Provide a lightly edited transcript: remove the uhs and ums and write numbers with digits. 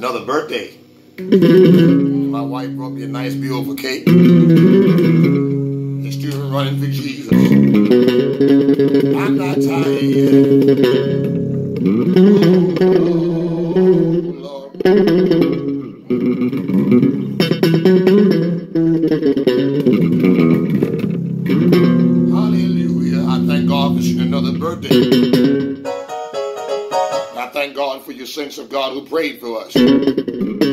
Another birthday. My wife brought me a nice, beautiful cake. It's still running for Jesus. I'm not tired yet. Oh, Lord. Hallelujah. I thank God for another birthday. I thank God for your saints of God who prayed for us.